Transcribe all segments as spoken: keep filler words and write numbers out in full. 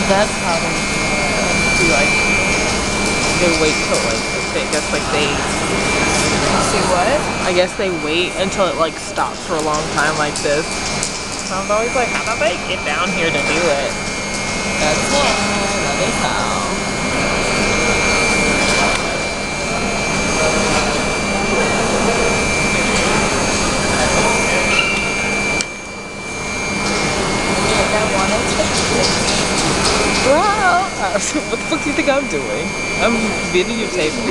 That's how they do like they wait till like I guess like they See what? I guess they wait until it like stops for a long time like this. I was always like, how do they get down here to do it? That's why. That is how. Wow! What the fuck do you think I'm doing? I'm videotaping.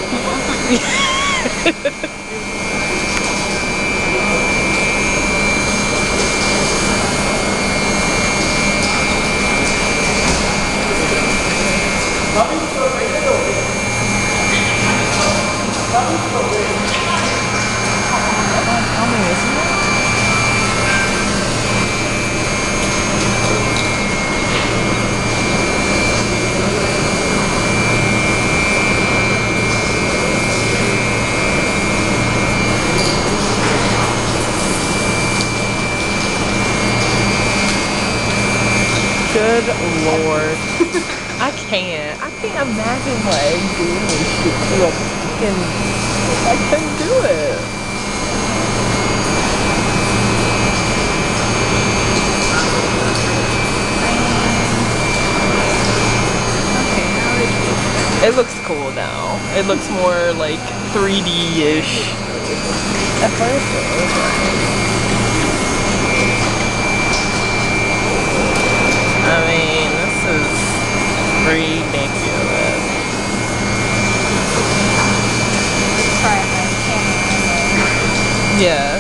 How many is it? Good lord. I can't. I can't imagine like doing this shit to a fucking. I couldn't do it. It looks cool now. It looks more like three D-ish. At first it was like. I mean, this is ridiculous. Try my camera. Yeah.